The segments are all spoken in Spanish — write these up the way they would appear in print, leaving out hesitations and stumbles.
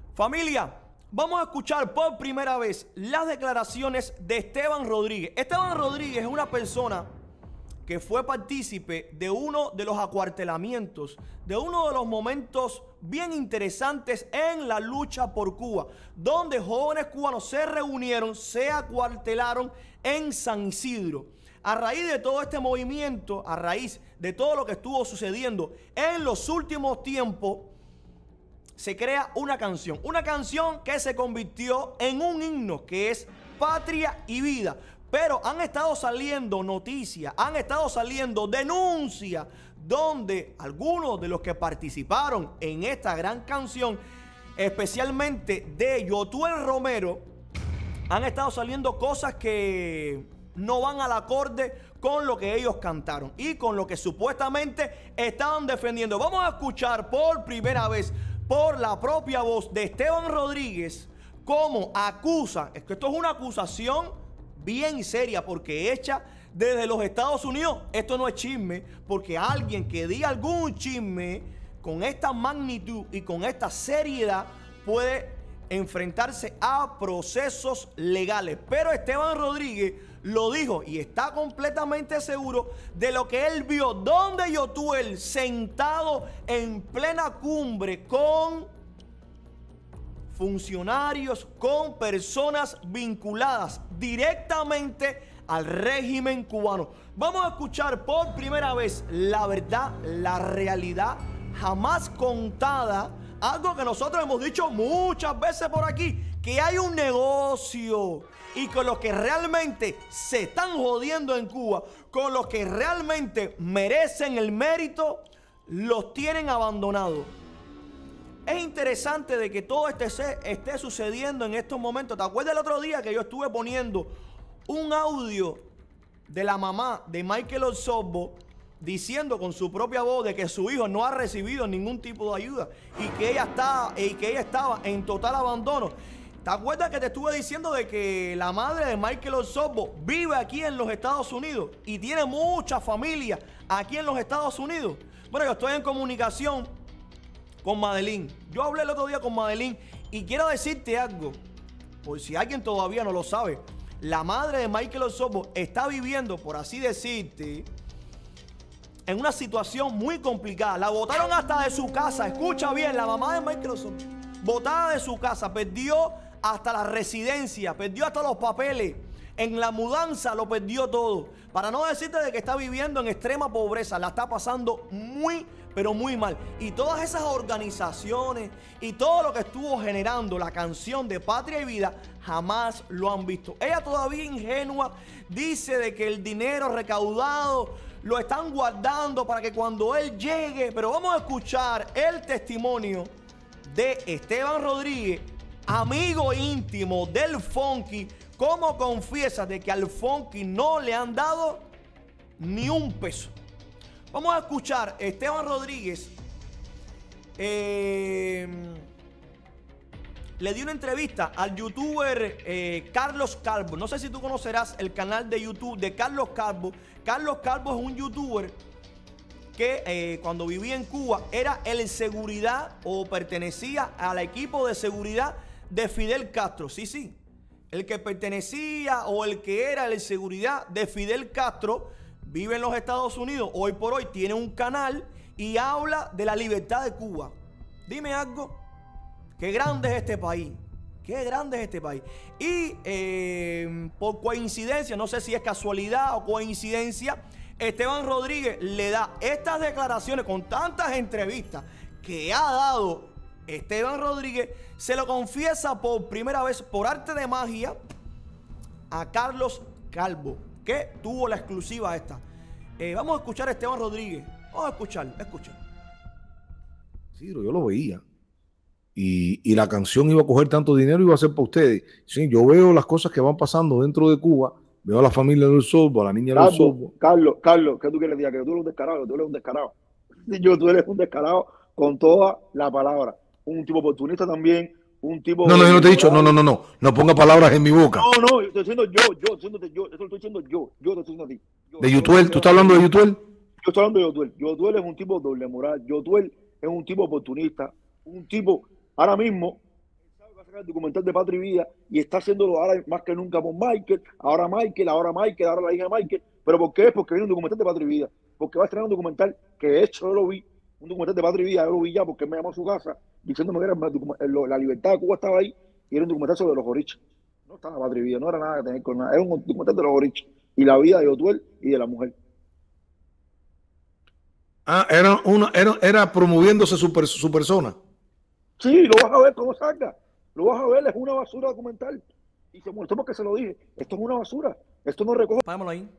Familia, vamos a escuchar por primera vez las declaraciones de Esteban Rodríguez. Esteban Rodríguez es una persona que fue partícipe de uno de los acuartelamientos, de uno de los momentos bien interesantes en la lucha por Cuba, donde jóvenes cubanos se reunieron, se acuartelaron en San Isidro. A raíz de todo este movimiento, a raíz de todo lo que estuvo sucediendo en los últimos tiempos, se crea una canción que se convirtió en un himno, que es Patria y Vida. Pero han estado saliendo noticias, han estado saliendo denuncias, donde algunos de los que participaron en esta gran canción, especialmente de Yotuel Romero, han estado saliendo cosas que no van al acorde con lo que ellos cantaron y con lo que supuestamente estaban defendiendo. Vamos a escuchar por primera vez, por la propia voz de Esteban Rodríguez, cómo acusa, es que esto es una acusación bien seria, porque hecha desde los Estados Unidos. Esto no es chisme, porque alguien que diga algún chisme con esta magnitud y con esta seriedad puede enfrentarse a procesos legales. Pero Esteban Rodríguez lo dijo y está completamente seguro de lo que él vio, donde Yotuel sentado en plena cumbre con funcionarios, con personas vinculadas directamente al régimen cubano. Vamos a escuchar por primera vez la verdad, la realidad jamás contada, algo que nosotros hemos dicho muchas veces por aquí, que hay un negocio y con los que realmente se están jodiendo en Cuba, con los que realmente merecen el mérito, los tienen abandonados. Es interesante de que todo esté sucediendo en estos momentos. ¿Te acuerdas el otro día que yo estuve poniendo un audio de la mamá de Michael Osorbo diciendo con su propia voz de que su hijo no ha recibido ningún tipo de ayuda y que ella estaba en total abandono? ¿Te acuerdas que te estuve diciendo de que la madre de Michael Osorbo vive aquí en los Estados Unidos y tiene mucha familia aquí en los Estados Unidos? Bueno, yo estoy en comunicación con Madeline. Yo hablé el otro día con Madeline y quiero decirte algo, por si alguien todavía no lo sabe. La madre de Michael Osorbo está viviendo, por así decirte, en una situación muy complicada. La botaron hasta de su casa. Escucha bien, la mamá de Michael Osorbo, botada de su casa, perdió hasta la residencia, perdió hasta los papeles. En la mudanza lo perdió todo. Para no decirte de que está viviendo en extrema pobreza, la está pasando muy, pero muy mal. Y todas esas organizaciones y todo lo que estuvo generando la canción de Patria y Vida jamás lo han visto. Ella todavía ingenua dice de que el dinero recaudado lo están guardando para que cuando él llegue. Pero vamos a escuchar el testimonio de Esteban Rodríguez, amigo íntimo del Funky, cómo confiesa de que al Funky no le han dado ni un peso. Vamos a escuchar Esteban Rodríguez. Le dio una entrevista al youtuber Carlos Calvo. No sé si tú conocerás el canal de YouTube de Carlos Calvo. Carlos Calvo es un youtuber que cuando vivía en Cuba era el seguridad o pertenecía al equipo de seguridad de Fidel Castro. Sí, sí. El que pertenecía o el que era el seguridad de Fidel Castro vive en los Estados Unidos. Hoy por hoy tiene un canal y habla de la libertad de Cuba. Dime algo. Qué grande es este país. Qué grande es este país. Y por coincidencia, no sé si es casualidad o coincidencia, Esteban Rodríguez le da estas declaraciones con tantas entrevistas que ha dado Esteban Rodríguez. Se lo confiesa por primera vez por arte de magia a Carlos Calvo, que tuvo la exclusiva esta. Vamos a escuchar a Esteban Rodríguez. Vamos a escuchar. Sí, yo lo veía. Y la canción iba a coger tanto dinero y iba a ser para ustedes. Sí, yo veo las cosas que van pasando dentro de Cuba. Veo a la familia del Osorbo, a la niña del Osorbo. Carlos, ¿qué tú quieres decir? Que tú eres un descarado, tú eres un descarado. Tú eres un descarado con toda la palabra. Un tipo oportunista también, un tipo... No, yo no te he dicho, no ponga palabras en mi boca. No, yo estoy diciendo yo, eso lo estoy diciendo yo te estoy diciendo a ti. ¿De Yotuel? ¿Tú estás hablando de Yotuel? Yo estoy hablando de Yotuel. Yotuel es un tipo doble moral. Yotuel es un tipo oportunista, un tipo, ahora mismo, sacar el documental de Patria y Vida y está haciéndolo ahora más que nunca por Michael, ahora Michael, ahora Michael, ahora la hija de Michael. ¿Pero por qué? Porque viene un documental de Patria y Vida. Porque va a estrenar un documental que de hecho yo lo vi, un documental de Patria y Vida, yo lo vi ya porque él me llamó a su casa diciéndome que era la libertad de Cuba estaba ahí y era un documental sobre los orichas. No estaba Patria y Vida, no era nada que tener con nada, era un documental de los orichas y la vida de Otuel y de la mujer. Ah, era promoviéndose su persona. Sí, lo vas a ver cómo salga. Lo vas a ver, es una basura documental. Y se molestó porque se lo dije. Esto es una basura. Esto no recoge. Páramelo ahí.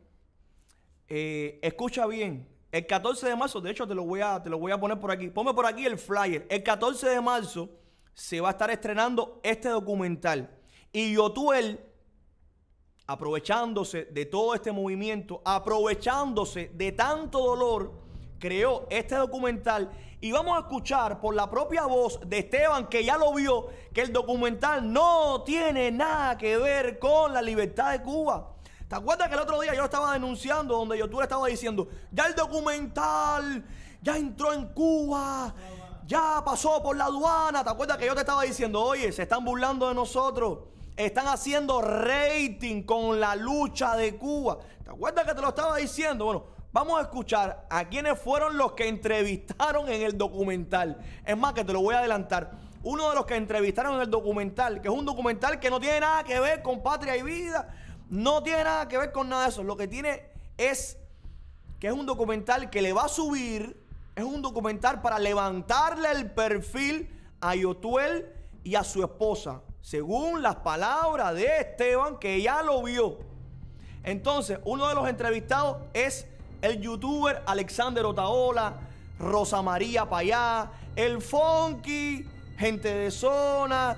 Escucha bien. El 14 de marzo, de hecho te lo voy a poner por aquí. Ponme por aquí el flyer. El 14 de marzo se va a estar estrenando este documental. Y Yotuel, aprovechándose de todo este movimiento, aprovechándose de tanto dolor, creó este documental. Y vamos a escuchar por la propia voz de Esteban, que ya lo vio, que el documental no tiene nada que ver con la libertad de Cuba. ¿Te acuerdas que el otro día yo estaba denunciando donde Yotuel estaba diciendo, ya el documental ya entró en Cuba, ya pasó por la aduana? ¿Te acuerdas que yo te estaba diciendo, oye, se están burlando de nosotros? Están haciendo rating con la lucha de Cuba. ¿Te acuerdas que te lo estaba diciendo? Bueno, vamos a escuchar a quienes fueron los que entrevistaron en el documental. Es más, que te lo voy a adelantar. Uno de los que entrevistaron en el documental, que es un documental que no tiene nada que ver con Patria y Vida, no tiene nada que ver con nada de eso. Lo que tiene es que es un documental que le va a subir, es un documental para levantarle el perfil a Yotuel y a su esposa, según las palabras de Esteban, que ya lo vio. Entonces, uno de los entrevistados es el youtuber Alexander Otaola, Rosa María Payá, el Funky, gente de zona.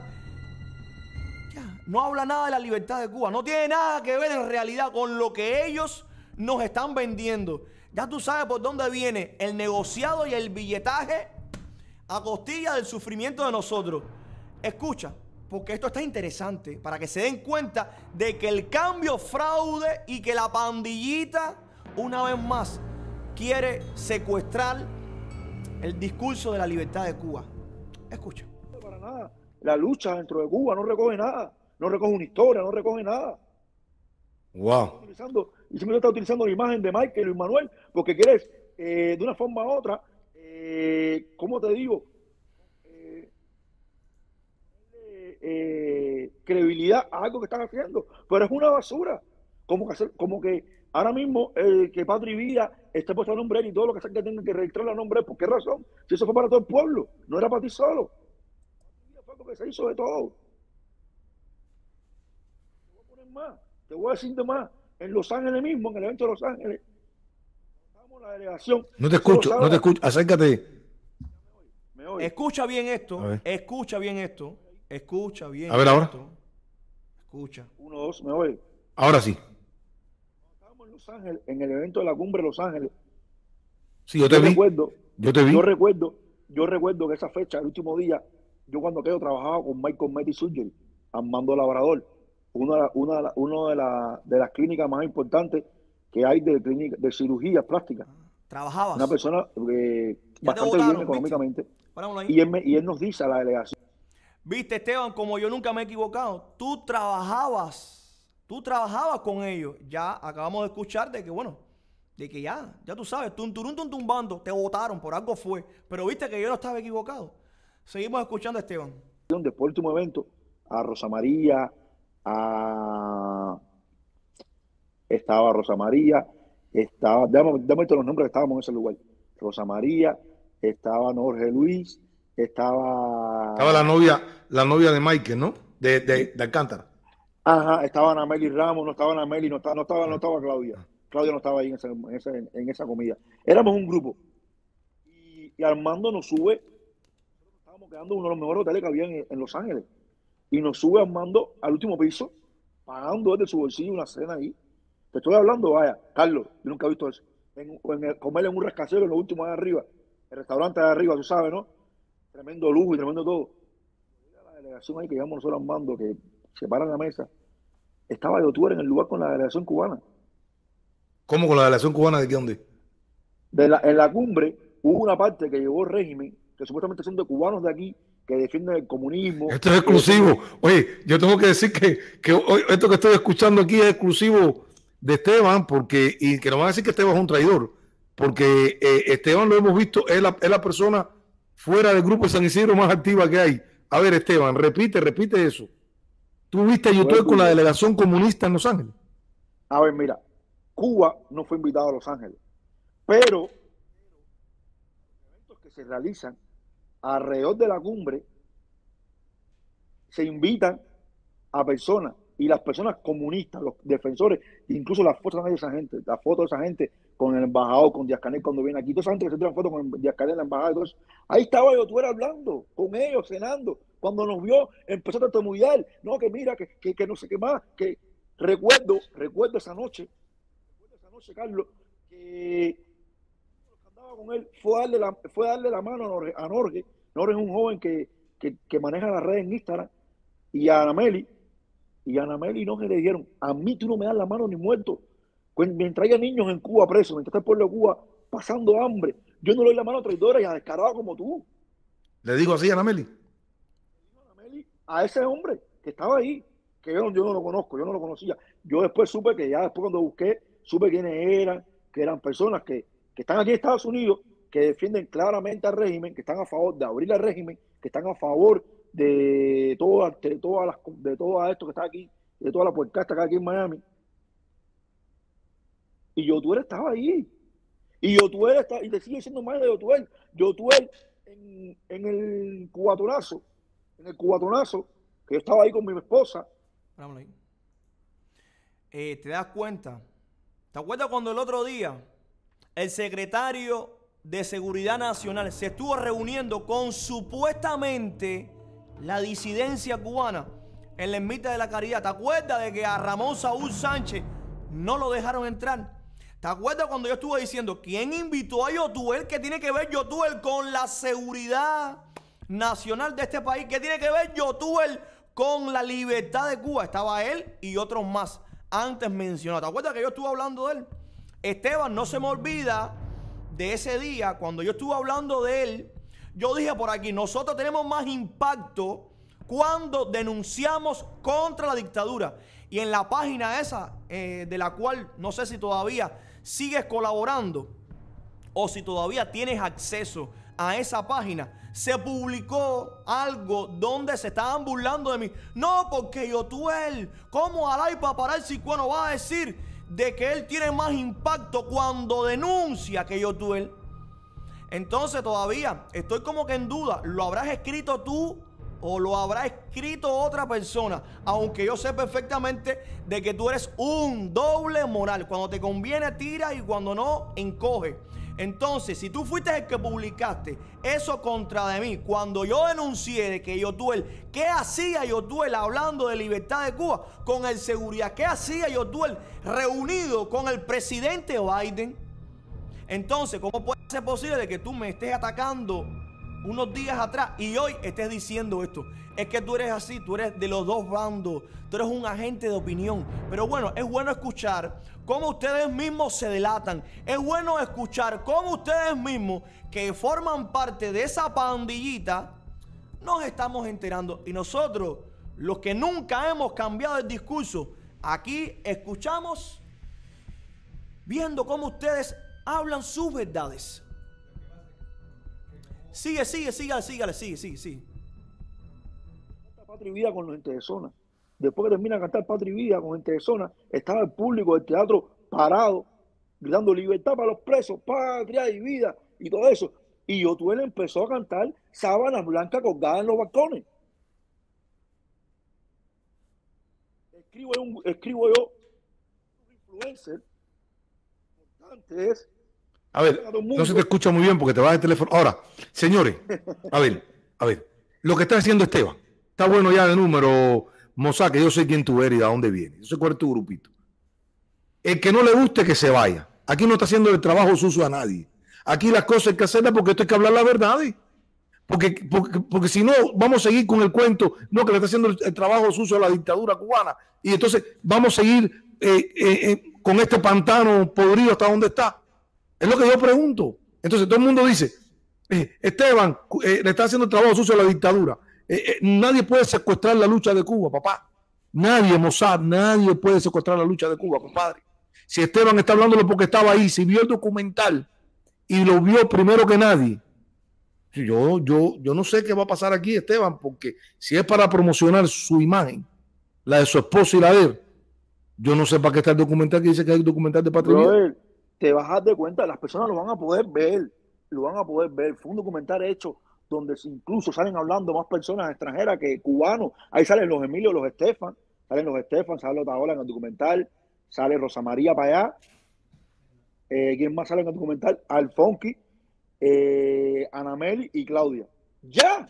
Ya, no habla nada de la libertad de Cuba. No tiene nada que ver en realidad con lo que ellos nos están vendiendo. Ya tú sabes por dónde viene el negociado y el billetaje a costilla del sufrimiento de nosotros. Escucha, porque esto está interesante, para que se den cuenta de que el cambio fraude y que la pandillita, una vez más, quiere secuestrar el discurso de la libertad de Cuba. Escucha. Para nada. La lucha dentro de Cuba no recoge nada. No recoge una historia, no recoge nada. Wow. Y siempre está utilizando la imagen de Michael y Luis Manuel porque quieres, de una forma u otra, ¿cómo te digo? Credibilidad a algo que están haciendo. Pero es una basura. Como que ahora mismo que Patria y Vida esté puesto a nombre y todo lo que sea que tengan que registrar a nombre. ¿Por qué razón? Si eso fue para todo el pueblo, no era para ti solo. Fue algo que se hizo de todo. Te voy a poner más, te voy a decir de más. En Los Ángeles mismo, en el evento de Los Ángeles, estábamos en la delegación. No te escucho, no te escucho. Acércate. ¿Me oye? Escucha bien esto, escucha bien esto, escucha bien a ver ahora. esto. Escucha. 1, 2, ¿me oye? Ahora sí. Estábamos en Los Ángeles, en el evento de la cumbre de Los Ángeles. Sí, yo te vi. Yo te vi. Yo recuerdo que esa fecha, el último día, yo cuando aquello trabajaba con Michael Metty Surgery, Armando Labrador, una de las clínicas más importantes que hay de cirugía plástica. ¿Trabajabas? Una persona bastante bien económicamente. Y él nos dice a la delegación. Viste, Esteban, como yo nunca me he equivocado, tú trabajabas con ellos. Ya acabamos de escuchar de que, bueno, de que ya tú sabes, tumbando, te votaron, por algo fue. Pero viste que yo no estaba equivocado. Seguimos escuchando a Esteban. Después del último evento, a Rosa María, estaba Rosa María, déjame los nombres que estábamos en ese lugar. Rosa María, estaba Jorge Luis, estaba la novia de Michael, ¿no? De Alcántara. Ajá, estaba Ana Meli Ramos, no estaba Ana Meli, no estaba Claudia. Claudia no estaba ahí en esa comida. Éramos un grupo. Y Armando nos sube, estábamos quedando uno de los mejores hoteles que había en Los Ángeles. Y nos sube Armando al último piso, pagando desde su bolsillo una cena ahí. Te estoy hablando, vaya, Carlos, yo nunca he visto eso. Comer en un rascacero, en lo último de arriba, el restaurante de arriba, tú sabes, ¿no? Tremendo lujo y tremendo todo. La delegación ahí que llegamos nosotros Armando, que se para en la mesa, estaba Yotuel en el lugar con la delegación cubana. ¿Cómo con la delegación cubana de qué dónde? En la cumbre hubo una parte que llegó el régimen, que supuestamente son de cubanos de aquí, que defienden el comunismo. Esto es exclusivo. Oye, yo tengo que decir que esto que estoy escuchando aquí es exclusivo de Esteban, porque, y que no van a decir que Esteban es un traidor, porque Esteban lo hemos visto, es la persona fuera del grupo de San Isidro más activa que hay. A ver, Esteban, repite eso. ¿Tú viste a YouTube con la delegación comunista en Los Ángeles? A ver, mira, Cuba no fue invitado a Los Ángeles, pero los eventos que se realizan alrededor de la cumbre se invitan a personas, y las personas comunistas, los defensores, incluso las fotos de esa gente, la foto de esa gente con el embajador, con Díaz-Canel cuando viene aquí, toda esa gente que se tiran fotos con Díaz-Canel en la embajada y todo eso. Ahí estaba yo, tú eras hablando con ellos, cenando. Cuando nos vio, empezó a tartamudear. No, que mira, que no sé qué más. Que recuerdo esa noche, Carlos, que andaba con él, fue darle la mano a Norge. Norge es un joven que maneja las redes en Instagram, y a Anameli. Y a Anameli no, que le dijeron, a mí tú no me das la mano ni muerto. Mientras haya niños en Cuba presos, mientras está el pueblo de Cuba pasando hambre, yo no le doy la mano a traidora y a descarado como tú. Le digo así a Anameli. A ese hombre que estaba ahí, que yo no lo conozco, yo no lo conocía. Yo después supe que después cuando busqué, supe quiénes eran, que eran personas que están aquí en Estados Unidos, que defienden claramente al régimen, que están a favor de abrir al régimen, que están a favor de todo esto que está aquí, de toda la puercasta que está aquí en Miami. Y Yotuel estaba ahí. Y Yotuel está, y te sigue diciendo más de Yotuel. Yotuel en el cubatonazo, que yo estaba ahí con mi esposa. ¿Te das cuenta? ¿Te acuerdas cuando el otro día el secretario de Seguridad Nacional se estuvo reuniendo con supuestamente la disidencia cubana en la Ermita de la Caridad? ¿Te acuerdas de que a Ramón Saúl Sánchez no lo dejaron entrar? ¿Te acuerdas cuando yo estuve diciendo quién invitó a Yotuel? ¿Qué tiene que ver Yotuel con la seguridad nacional de este país? ¿Qué tiene que ver Yotuel con la libertad de Cuba? Estaba él y otros más antes mencionados. ¿Te acuerdas que yo estuve hablando de él? Esteban, no se me olvida de ese día cuando yo estuve hablando de él. Yo dije por aquí, nosotros tenemos más impacto cuando denunciamos contra la dictadura. Y en la página esa, de la cual no sé si todavía sigues colaborando o si todavía tienes acceso a esa página, se publicó algo donde se estaban burlando de mí. No, porque Yotuel, ¿cómo Alay Paparazzi Cuano va a decir de que él tiene más impacto cuando denuncia que Yotuel? Entonces todavía estoy como que en duda. ¿Lo habrás escrito tú o lo habrá escrito otra persona? Aunque yo sé perfectamente de que tú eres un doble moral. Cuando te conviene tira y cuando no encoge. Entonces, si tú fuiste el que publicaste eso contra de mí, cuando yo denuncié de que Yotuel, ¿qué hacía Yotuel hablando de libertad de Cuba con el seguridad? ¿Qué hacía Yotuel reunido con el presidente Biden? Entonces, ¿cómo puede ser posible de que tú me estés atacando unos días atrás y hoy estés diciendo esto? Es que tú eres así, tú eres de los dos bandos, tú eres un agente de opinión. Pero bueno, es bueno escuchar cómo ustedes mismos se delatan. Es bueno escuchar cómo ustedes mismos, que forman parte de esa pandillita, nos estamos enterando. Y nosotros, los que nunca hemos cambiado el discurso, aquí escuchamos viendo cómo ustedes hablan sus verdades. Sigue. Patria y Vida con los gente de zona. Después que termina de cantar Patria y Vida con gente de zona, estaba el público del teatro parado, gritando libertad para los presos, patria y vida, y todo eso. Y Yotuel empezó a cantar Sábanas Blancas colgadas en los balcones. Escribo yo, un influencer, importante es. A ver, no se te escucha muy bien porque te va el teléfono. Ahora, señores, a ver, lo que está haciendo Esteban, está bueno ya de número, Mozart, que yo sé quién tú eres y de dónde vienes. Yo sé cuál es tu grupito. El que no le guste, que se vaya. Aquí no está haciendo el trabajo sucio a nadie. Aquí las cosas hay que hacerlas porque esto hay que hablar la verdad. Porque si no, vamos a seguir con el cuento, no, que le está haciendo el trabajo sucio a la dictadura cubana. Y entonces vamos a seguir con este pantano podrido hasta donde está. Es lo que yo pregunto. Entonces todo el mundo dice, Esteban le está haciendo el trabajo sucio a la dictadura. Nadie puede secuestrar la lucha de Cuba, papá. Nadie, Mossad, nadie puede secuestrar la lucha de Cuba, compadre. Si Esteban está hablándolo porque estaba ahí, si vio el documental y lo vio primero que nadie, yo no sé qué va a pasar aquí, Esteban, porque si es para promocionar su imagen, la de su esposo y la de él, yo no sé para qué está el documental que dice que hay un documental de Patria y Vida. Te vas a dar de cuenta, las personas lo van a poder ver, lo van a poder ver. Fue un documental hecho donde incluso salen hablando más personas extranjeras que cubanos. Ahí salen los Emilio, los Estefan, sale Otaola en el documental, sale Rosa María para allá. ¿Quién más sale en el documental? Alfonqui, Anameli y Claudia. ¡Ya!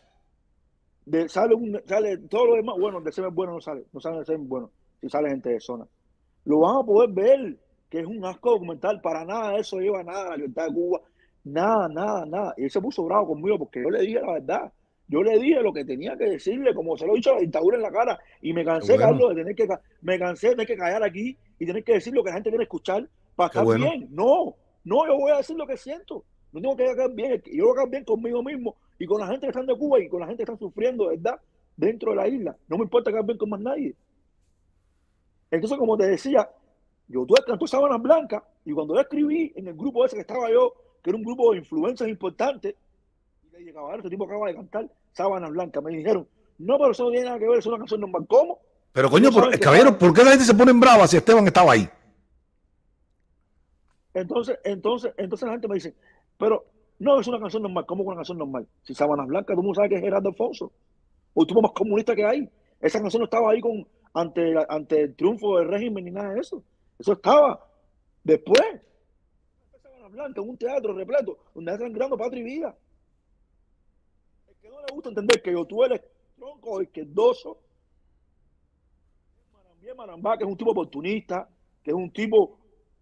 Sale todo lo demás. Bueno, de ser bueno no sale de ser bueno, si sale gente de zona. Lo van a poder ver, que es un asco documental. Para nada eso lleva nada a la libertad de Cuba. Nada. Y él se puso bravo conmigo porque yo le dije la verdad. Yo le dije lo que tenía que decirle, como se lo he dicho a la dictadura en la cara. Y me cansé, Carlos, de tener que callar aquí y tener que decir lo que la gente quiere escuchar para estar bien. No, yo voy a decir lo que siento. No tengo que quedar bien. Yo voy a quedar bien conmigo mismo y con la gente que están de Cuba y con la gente que está sufriendo, ¿verdad? Dentro de la isla. No me importa quedar bien con más nadie. Entonces, como te decía, yo canto Sábanas Blancas y cuando yo escribí en el grupo ese que estaba yo, que era un grupo de influencers importantes, y le dije, caballero, este tipo acaba de cantar Sábanas Blancas. Me dijeron, no, pero eso no tiene nada que ver, es una canción normal. ¿Cómo? Pero coño, caballero, ¿por qué la gente se pone en brava si Esteban estaba ahí? Entonces la gente me dice, pero no es una canción normal. ¿Cómo que una canción normal? Si Sábanas Blancas, tú no sabes que es Gerardo Alfonso, o el tipo más comunista que hay. Esa canción no estaba ahí ante el triunfo del régimen ni nada de eso. Eso estaba después. Sábanas Blancas, en un teatro repleto, donde están grabando Patria y Vida. El que no le gusta entender que yo tú eres tronco izquierdoso, Marambá, que es un tipo oportunista, que es un tipo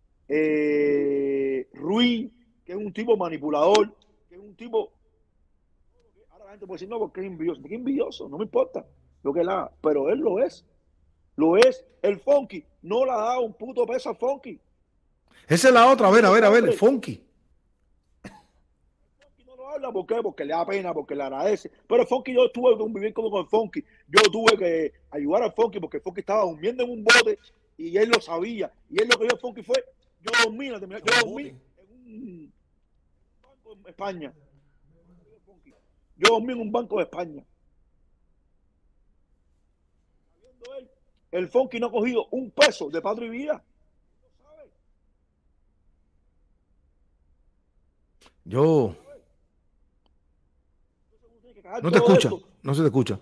ruin, que es un tipo manipulador, que es un tipo... Ahora la gente puede decir, no, porque es envidioso. ¿Qué envidioso? No me importa lo que él haga, pero él lo es. Lo es. El Funky no le ha dado un puto peso al Funky. Esa es la otra. A ver, el Funky. El Funky no lo habla, ¿por qué? Porque le da pena, porque le agradece. Pero el Funky, yo tuve que convivir como con el Funky. Yo tuve que ayudar al Funky porque el Funky estaba durmiendo en un bote y él lo sabía. Y él lo que yo Funky fue, yo dormí en un banco en España. Yo dormí en un banco de España. El Funky no ha cogido un peso de Patria y Vida. Yo... No te escucha, no se te escucha.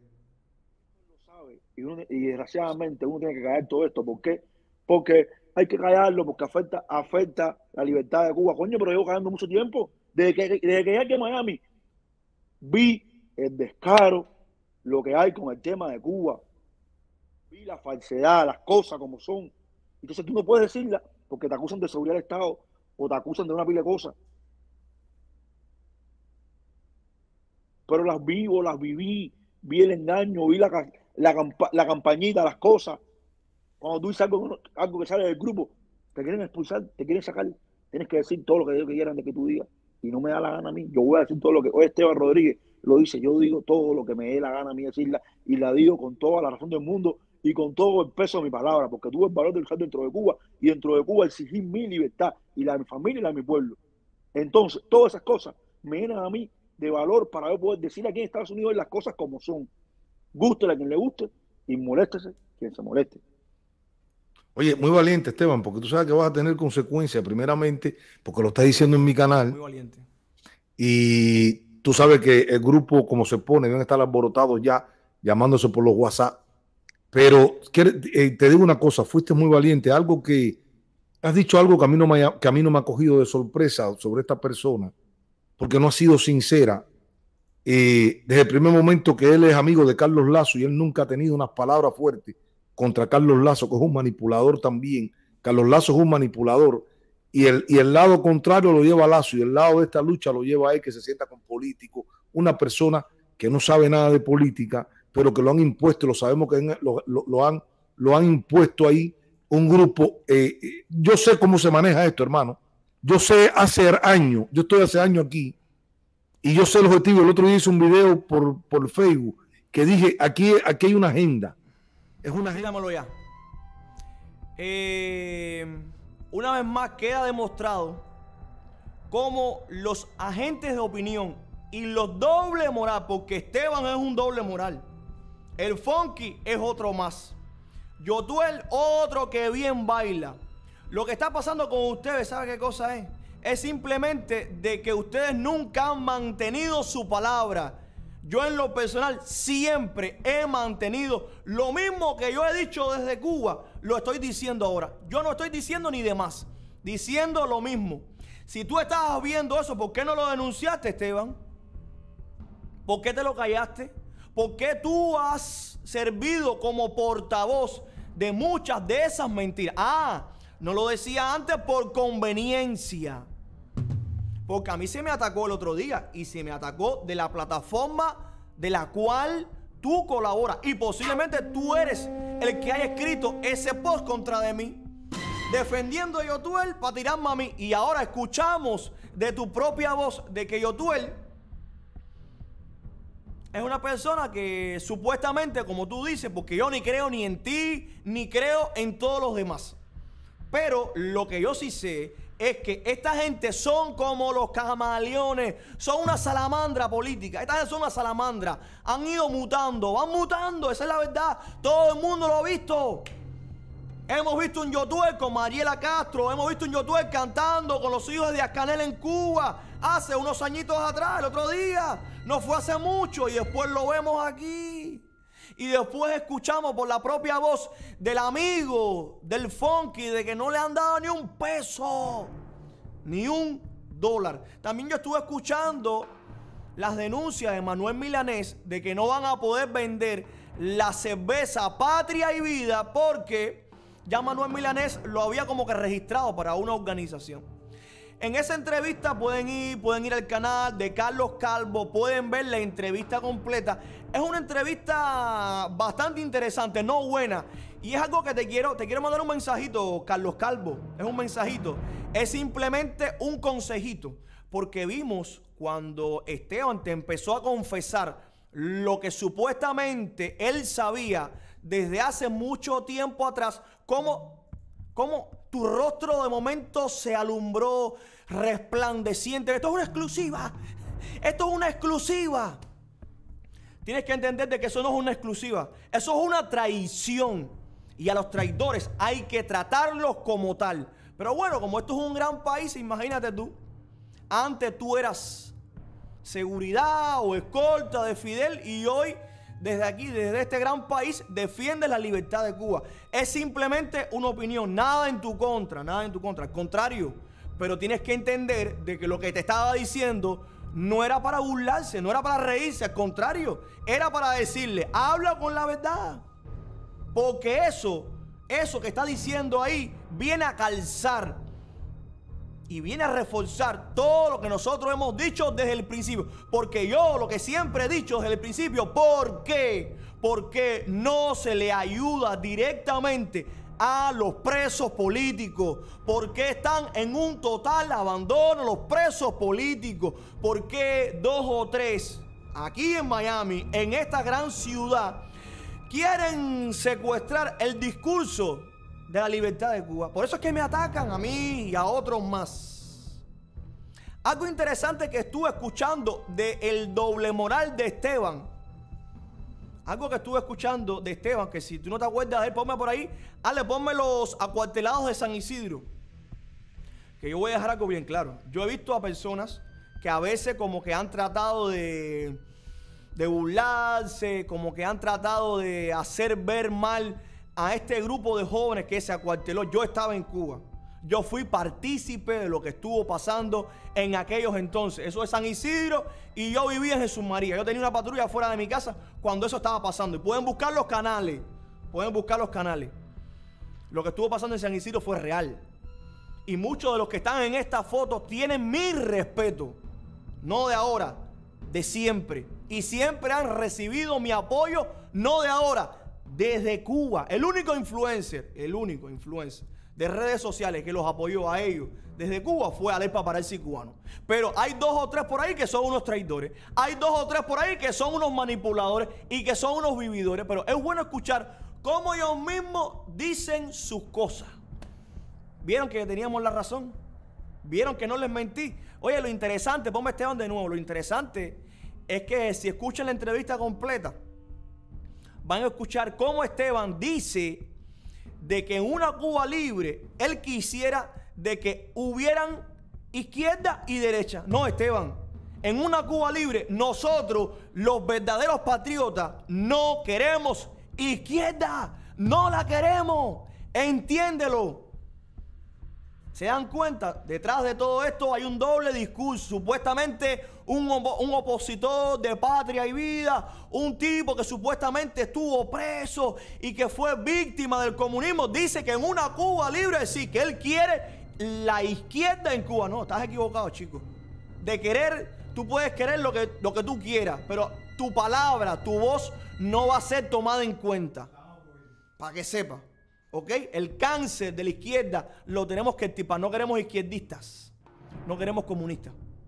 Y desgraciadamente uno tiene que callar todo esto. ¿Por qué? Porque hay que callarlo, porque afecta la libertad de Cuba. Coño, pero llevo callando mucho tiempo. Desde que llegué aquí a Miami, vi el descaro, lo que hay con el tema de Cuba. Vi la falsedad, las cosas como son. Entonces tú no puedes decirla porque te acusan de seguridad del Estado o te acusan de una pila de cosas. Pero las viví, vi el engaño, vi la campañita, las cosas. Cuando tú dices algo que sale del grupo, te quieren expulsar, te quieren sacar, tienes que decir todo lo que ellos quieran de que tú digas. Y no me da la gana a mí. Yo voy a decir todo lo que hoy Esteban Rodríguez lo dice. Yo digo todo lo que me dé la gana a mí decirla y la digo con toda la razón del mundo y con todo el peso de mi palabra, porque tuve el valor de luchar dentro de Cuba y dentro de Cuba exigir mi libertad y la de mi familia y la de mi pueblo. Entonces, todas esas cosas me llenan a mí de valor para yo poder decir aquí en Estados Unidos las cosas como son. Gústele a quien le guste y moléstese quien se moleste. Oye, muy valiente, Esteban, porque tú sabes que vas a tener consecuencias, primeramente, porque lo estás diciendo en mi canal. Muy valiente. Y tú sabes que el grupo, como se pone, deben estar alborotados ya, llamándose por los WhatsApp. Pero te digo una cosa, fuiste muy valiente. Algo que has dicho, algo que a mí no me ha cogido de sorpresa sobre esta persona, porque no ha sido sincera. Desde el primer momento que él es amigo de Carlos Lazo y él nunca ha tenido unas palabras fuertes contra Carlos Lazo, que es un manipulador también. Carlos Lazo es un manipulador y el lado contrario lo lleva a Lazo y el lado de esta lucha lo lleva a él, que se sienta con político, una persona que no sabe nada de política, pero que lo han impuesto, lo sabemos que lo han impuesto ahí un grupo. Yo sé cómo se maneja esto, hermano. Yo sé hace años, yo estoy hace años aquí Y yo sé el objetivo. El otro día hice un video por Facebook que dije, aquí hay una agenda. Es una agenda. Dígamelo ya. Una vez más queda demostrado cómo los agentes de opinión y los doble moral, porque Esteban es un doble moral, el Funky es otro más, Yotuel otro que bien baila. Lo que está pasando con ustedes, ¿sabe qué cosa es? Es simplemente de que ustedes nunca han mantenido su palabra. Yo en lo personal siempre he mantenido lo mismo que yo he dicho desde Cuba, lo estoy diciendo ahora. Yo no estoy diciendo ni de más, diciendo lo mismo. Si tú estabas viendo eso, ¿por qué no lo denunciaste, Esteban? ¿Por qué te lo callaste? ¿Por qué tú has servido como portavoz de muchas de esas mentiras? Ah, no lo decía antes por conveniencia. Porque a mí se me atacó el otro día y se me atacó de la plataforma de la cual tú colaboras. Y posiblemente tú eres el que haya escrito ese post contra de mí, defendiendo a Yotuel para tirarme a mí. Y ahora escuchamos de tu propia voz de que Yotuel es una persona que supuestamente, como tú dices, porque yo ni creo ni en ti, ni creo en todos los demás. Pero lo que yo sí sé es que esta gente son como los camaleones, son una salamandra política. Esta gente son una salamandra. Han ido mutando, van mutando, esa es la verdad. Todo el mundo lo ha visto. Hemos visto un Yotuel con Mariela Castro, hemos visto un Yotuel cantando con los hijos de Díaz-Canel en Cuba hace unos añitos atrás, el otro día. No fue hace mucho y después lo vemos aquí. Y después escuchamos por la propia voz del amigo del Funky de que no le han dado ni un peso, ni un dólar. También yo estuve escuchando las denuncias de Manuel Milanés de que no van a poder vender la cerveza Patria y Vida porque ya Manuel Milanés lo había como que registrado para una organización. En esa entrevista pueden ir al canal de Carlos Calvo, pueden ver la entrevista completa. Es una entrevista bastante interesante, no buena. Y es algo que te quiero mandar un mensajito, Carlos Calvo. Es un mensajito. Es simplemente un consejito. Porque vimos cuando Esteban te empezó a confesar lo que supuestamente él sabía desde hace mucho tiempo atrás, cómo tu rostro de momento se alumbró resplandeciente. Esto es una exclusiva. Esto es una exclusiva. Tienes que entender de que eso no es una exclusiva. Eso es una traición. Y a los traidores hay que tratarlos como tal. Pero bueno, como esto es un gran país, imagínate tú. Antes tú eras seguridad o escolta de Fidel y hoy desde aquí, desde este gran país, defiendes la libertad de Cuba. Es simplemente una opinión, nada en tu contra, nada en tu contra. Al contrario, pero tienes que entender de que lo que te estaba diciendo no era para burlarse, no era para reírse, al contrario, era para decirle, habla con la verdad. Porque eso que está diciendo ahí, viene a calzar y viene a reforzar todo lo que nosotros hemos dicho desde el principio. Porque yo lo que siempre he dicho desde el principio, ¿por qué? Porque no se le ayuda directamente a los presos políticos. Porque están en un total abandono los presos políticos. Porque 2 o 3 aquí en Miami, en esta gran ciudad, quieren secuestrar el discurso de la libertad de Cuba. Por eso es que me atacan a mí y a otros más. Algo interesante que estuve escuchando del doble moral de Esteban. Algo que estuve escuchando de Esteban, que si tú no te acuerdas de él, ponme por ahí. Ponme los acuartelados de San Isidro. Que yo voy a dejar algo bien claro. Yo he visto a personas que a veces como que han tratado de burlarse, como que han tratado de hacer ver mal a este grupo de jóvenes que se acuarteló. Yo estaba en Cuba. Yo fui partícipe de lo que estuvo pasando en aquellos entonces. Eso es San Isidro y yo vivía en Jesús María. Yo tenía una patrulla fuera de mi casa cuando eso estaba pasando. Y pueden buscar los canales. Pueden buscar los canales. Lo que estuvo pasando en San Isidro fue real. Y muchos de los que están en esta foto tienen mi respeto. No de ahora, de siempre. Y siempre han recibido mi apoyo, no de ahora, desde Cuba. El único influencer de redes sociales que los apoyó a ellos desde Cuba fue Alex Paparazzi cubano. Pero hay 2 o 3 por ahí que son unos traidores. Hay 2 o 3 por ahí que son unos manipuladores y que son unos vividores. Pero es bueno escuchar cómo ellos mismos dicen sus cosas. ¿Vieron que teníamos la razón? ¿Vieron que no les mentí? Oye, lo interesante, ponme Esteban de nuevo, lo interesante es que si escuchan la entrevista completa, van a escuchar cómo Esteban dice de que en una Cuba libre, él quisiera de que hubieran izquierda y derecha. No, Esteban, en una Cuba libre, nosotros, los verdaderos patriotas, no queremos izquierda, no la queremos, entiéndelo. ¿Se dan cuenta? Detrás de todo esto hay un doble discurso. Supuestamente un opositor de patria y vida, un tipo que supuestamente estuvo preso y que fue víctima del comunismo, dice que en una Cuba libre sí, que él quiere la izquierda en Cuba. No, estás equivocado, chico. De querer, tú puedes querer lo que tú quieras, pero tu palabra, tu voz no va a ser tomada en cuenta. Para que sepa. ¿Ok? El cáncer de la izquierda lo tenemos que extirpar. No queremos izquierdistas. No queremos comunistas.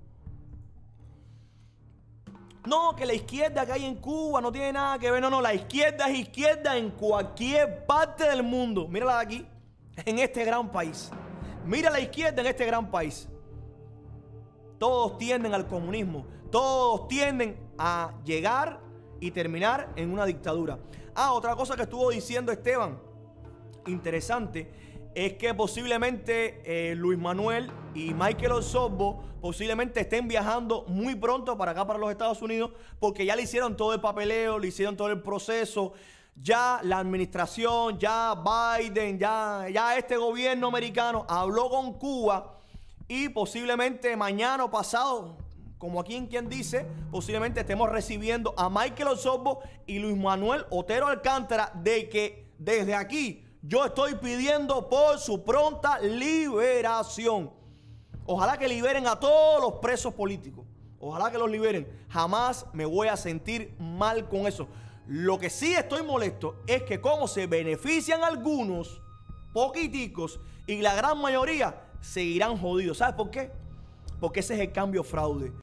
No, que la izquierda que hay en Cuba no tiene nada que ver. No, la izquierda es izquierda en cualquier parte del mundo. Mírala aquí, en este gran país. Mira la izquierda en este gran país. Todos tienden al comunismo. Todos tienden a llegar y terminar en una dictadura. Otra cosa que estuvo diciendo Esteban, interesante, es que posiblemente Luis Manuel y Michael Osorbo posiblemente estén viajando muy pronto para acá, para los Estados Unidos, porque ya le hicieron todo el papeleo, le hicieron todo el proceso. Ya la administración, ya Biden, ya este gobierno americano habló con Cuba y posiblemente mañana o pasado, como aquí en quien dice, posiblemente estemos recibiendo a Michael Osorbo y Luis Manuel Otero Alcántara, de que desde aquí yo estoy pidiendo por su pronta liberación. Ojalá que liberen a todos los presos políticos. Ojalá que los liberen. Jamás me voy a sentir mal con eso. Lo que sí estoy molesto es que como se benefician algunos, poquiticos, y la gran mayoría seguirán jodidos. ¿Sabes por qué? Porque ese es el cambio fraude.